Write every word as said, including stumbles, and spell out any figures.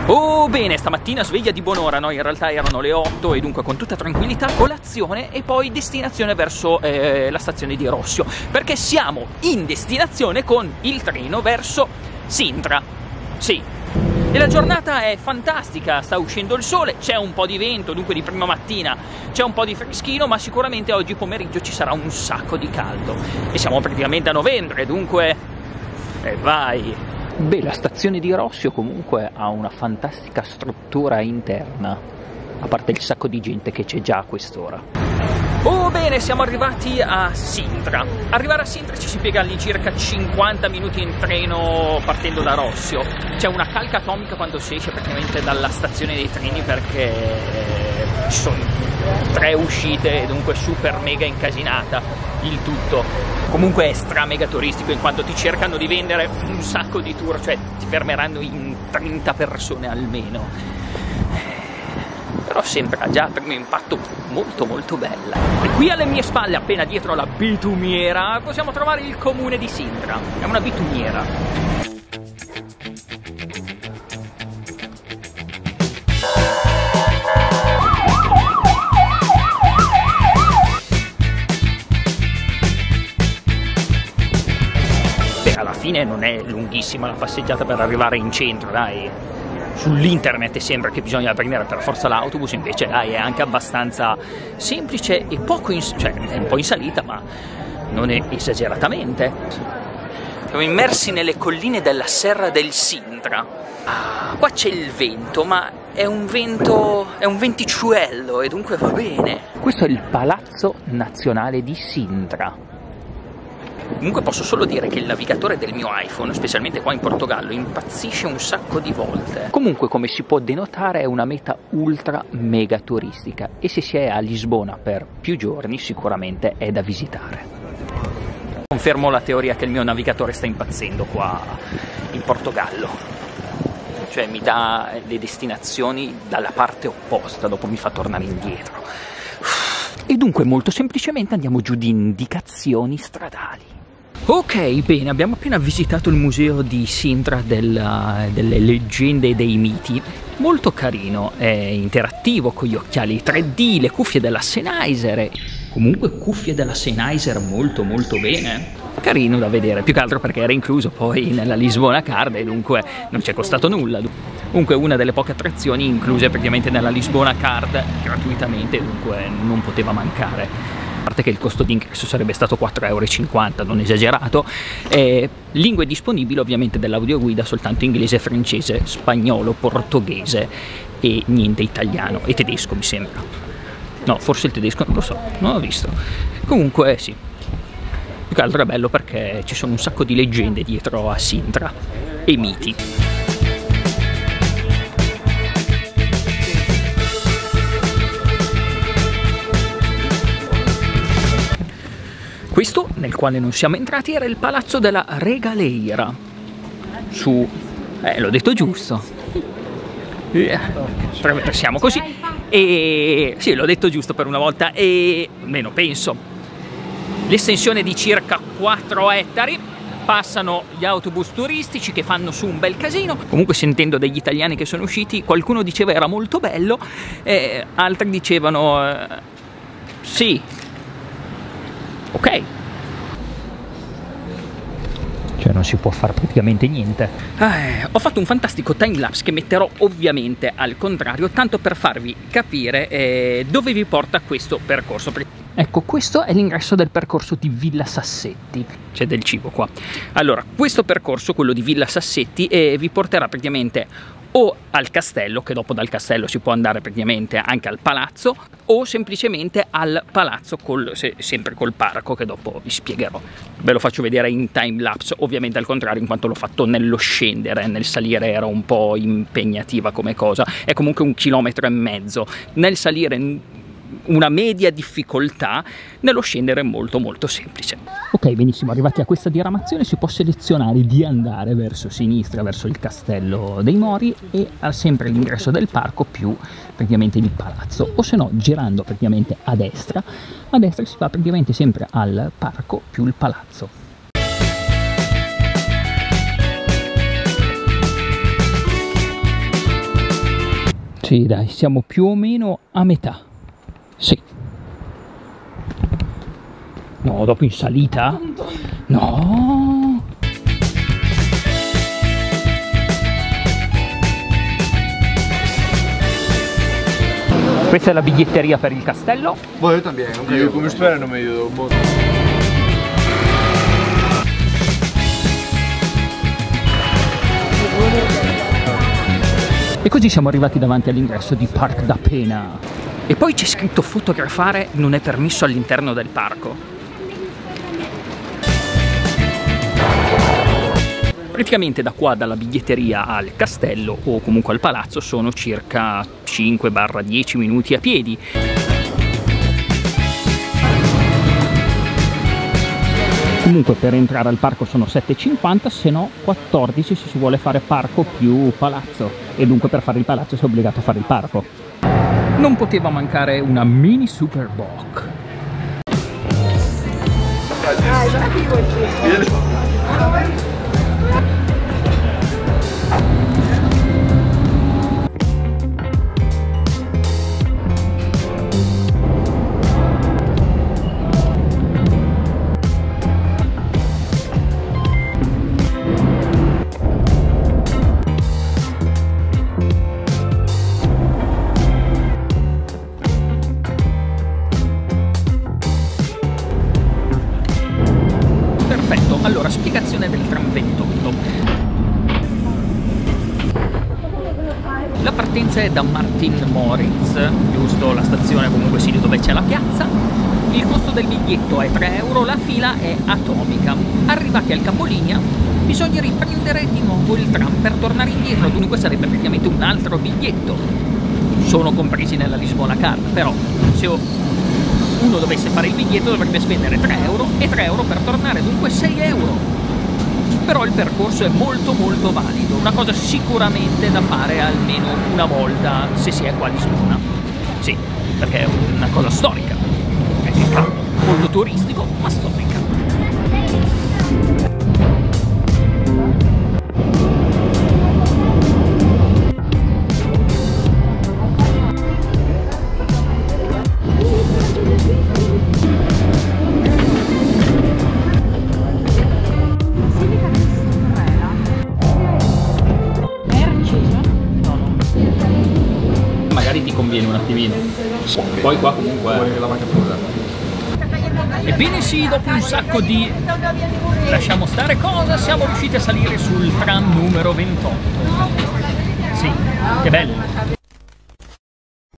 Oh bene, stamattina sveglia di buon'ora, no? In realtà erano le otto e dunque con tutta tranquillità colazione e poi destinazione verso eh, la stazione di Rossio, perché siamo in destinazione con il treno verso Sintra. Sì. E la giornata è fantastica, sta uscendo il sole, c'è un po' di vento, dunque di prima mattina c'è un po' di freschino, ma sicuramente oggi pomeriggio ci sarà un sacco di caldo. E siamo praticamente a novembre, dunque... E vai! Beh, la stazione di Rossio comunque ha una fantastica struttura interna, a parte il sacco di gente che c'è già a quest'ora. Oh bene, siamo arrivati a Sintra. Arrivare a Sintra ci si piega all'incirca cinquanta minuti in treno partendo da Rossio. C'è una calca atomica quando si esce praticamente dalla stazione dei treni perché ci sono tre uscite e dunque super mega incasinata il tutto. Comunque è stra mega turistico in quanto ti cercano di vendere un sacco di tour, cioè ti fermeranno in trenta persone almeno. Però sembra già al primo impatto molto molto bella. E qui alle mie spalle, appena dietro la bitumiera, possiamo trovare il comune di Sintra. È una bitumiera. Beh, alla fine non è lunghissima la passeggiata per arrivare in centro, dai. Sull'internet sembra che bisogna prendere per forza l'autobus, invece dai, è anche abbastanza semplice e poco in, cioè è un po' in salita, ma non è esageratamente. Siamo immersi nelle colline della Serra del Sintra. Ah, qua c'è il vento, ma è un vento, è un venticciuello e dunque va bene. Questo è il Palazzo Nazionale di Sintra. Comunque posso solo dire che il navigatore del mio iPhone, specialmente qua in Portogallo, impazzisce un sacco di volte. Comunque, come si può denotare, è una meta ultra mega turistica e se si è a Lisbona per più giorni sicuramente è da visitare. Confermo la teoria che il mio navigatore sta impazzendo qua in Portogallo. Cioè mi dà le destinazioni dalla parte opposta, dopo mi fa tornare indietro. E dunque molto semplicemente andiamo giù di indicazioni stradali. Ok, bene, abbiamo appena visitato il museo di Sintra della, delle leggende e dei miti. Molto carino, è interattivo con gli occhiali tre D, le cuffie della Sennheiser. Comunque cuffie della Sennheiser molto molto bene. Carino da vedere, più che altro perché era incluso poi nella Lisbona Card e dunque non ci è costato nulla. Comunque una delle poche attrazioni incluse praticamente nella Lisbona Card gratuitamente, dunque non poteva mancare. A parte che il costo di ingresso sarebbe stato quattro e cinquanta euro, non esagerato. E lingue disponibili ovviamente dell'audioguida soltanto inglese, francese, spagnolo, portoghese e niente italiano e tedesco mi sembra. No, forse il tedesco non lo so, non l'ho visto. Comunque sì, più che altro è bello perché ci sono un sacco di leggende dietro a Sintra e miti. Questo, nel quale non siamo entrati, era il Palazzo della Regaleira. Su... Eh, l'ho detto giusto. Eh, siamo così. E... Sì, l'ho detto giusto per una volta. E... almeno penso. L'estensione di circa quattro ettari. Passano gli autobus turistici che fanno su un bel casino. Comunque, sentendo degli italiani che sono usciti, qualcuno diceva era molto bello. E altri dicevano... Eh, sì. Ok. Cioè non si può fare praticamente niente. Eh, ho fatto un fantastico timelapse che metterò ovviamente al contrario, tanto per farvi capire eh, dove vi porta questo percorso. Ecco, questo è l'ingresso del percorso di Villa Sassetti. C'è del cibo qua. Allora, questo percorso, quello di Villa Sassetti, eh, vi porterà praticamente o al castello, che dopo dal castello si può andare praticamente anche al palazzo, o semplicemente al palazzo col, se, sempre col parco, che dopo vi spiegherò. Ve lo faccio vedere in time lapse, ovviamente al contrario, in quanto l'ho fatto nello scendere, nel salire era un po' impegnativa come cosa. È comunque un chilometro e mezzo. Nel salire una media difficoltà, nello scendere è molto molto semplice. Ok, benissimo, arrivati a questa diramazione si può selezionare di andare verso sinistra, verso il castello dei Mori e ha sempre l'ingresso del parco più praticamente il palazzo, o se no girando praticamente a destra, a destra si va praticamente sempre al parco più il palazzo. Sì, dai, siamo più o meno a metà. Sì. No, dopo in salita? No. Questa è la biglietteria per il castello. Bueno, yo también, nunca yo como estuviera no me ayudó un modo. E così siamo arrivati davanti all'ingresso di Parc da Pena. E poi c'è scritto fotografare non è permesso all'interno del parco. Praticamente da qua, dalla biglietteria al castello o comunque al palazzo, sono circa cinque dieci minuti a piedi. Comunque per entrare al parco sono sette e cinquanta, se no quattordici se si vuole fare parco più palazzo. E dunque per fare il palazzo si è obbligato a fare il parco. Non poteva mancare una mini Super Bock. Allora, spiegazione del tram ventotto. La partenza è da Martin Moritz, giusto? La stazione comunque sì, dove c'è la piazza. Il costo del biglietto è tre euro, la fila è atomica. Arrivati al capolinea bisogna riprendere di nuovo il tram per tornare indietro, dunque sarebbe praticamente un altro biglietto. Sono compresi nella Lisbona Card, però se uno dovesse fare il biglietto dovrebbe spendere tre euro e tre euro per tornare, dunque sei euro. Però il percorso è molto molto valido, una cosa sicuramente da fare almeno una volta se si è qua a Lisbona. Sì, perché è una cosa storica, è molto turistico ma storica. Magari ti conviene un attimino. Poi qua comunque ebbene sì, dopo un sacco di lasciamo stare cosa, siamo riusciti a salire sul tram numero ventotto. Sì, che bello.